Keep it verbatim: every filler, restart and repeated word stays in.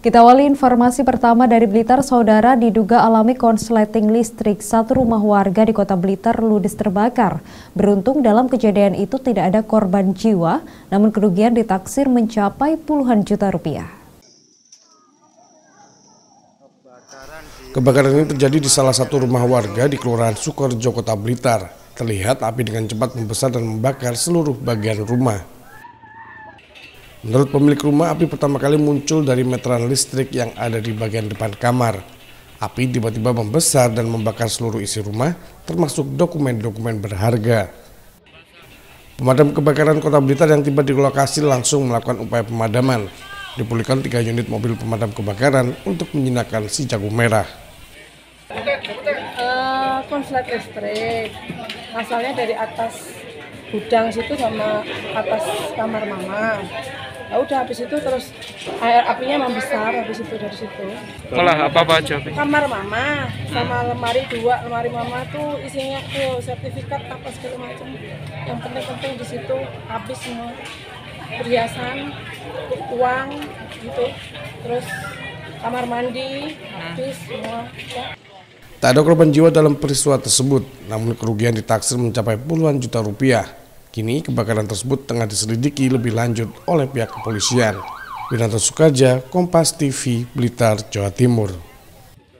Kita awali informasi pertama dari Blitar. Saudara diduga alami konsleting listrik. Satu rumah warga di kota Blitar ludes terbakar. Beruntung dalam kejadian itu tidak ada korban jiwa, namun kerugian ditaksir mencapai puluhan juta rupiah. Kebakaran ini terjadi di salah satu rumah warga di Kelurahan Sukorejo, Kota Blitar. Terlihat api dengan cepat membesar dan membakar seluruh bagian rumah. Menurut pemilik rumah, api pertama kali muncul dari meteran listrik yang ada di bagian depan kamar. Api tiba-tiba membesar dan membakar seluruh isi rumah, termasuk dokumen-dokumen berharga. Pemadam kebakaran Kota Blitar yang tiba di lokasi langsung melakukan upaya pemadaman. Dipulihkan tiga unit mobil pemadam kebakaran untuk menjinakkan si jagung merah. Uh, konslet listrik, asalnya dari atas gudang situ sama atas kamar mama. Ya udah, habis itu terus air apinya membesar, habis itu dari situ. Malah apa-apa aja? Kamar mama sama lemari dua, lemari mama tuh isinya tuh sertifikat apa segala macam. Yang penting-penting di situ habis semua, perhiasan, uang gitu. Terus kamar mandi habis semua. Ya. Tak ada korban jiwa dalam peristiwa tersebut, namun kerugian ditaksir mencapai puluhan juta rupiah. Kini kebakaran tersebut tengah diselidiki lebih lanjut oleh pihak kepolisian. Winanto Sukarja, Kompas T V, Blitar, Jawa Timur.